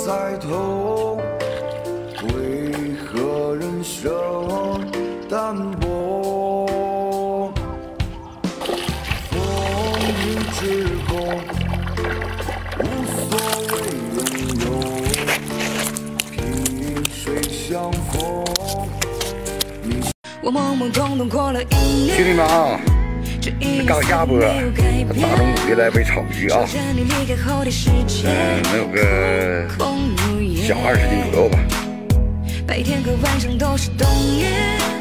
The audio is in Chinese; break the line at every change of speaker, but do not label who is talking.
在头，为何人生淡薄？风雨之后，无所谓拥有，萍水相逢。
我懵懵懂懂过了一年。
兄弟们啊！ 刚下播，大中午的来杯草鱼啊，能有个小20斤左右吧。
白天和晚上都是冬夜。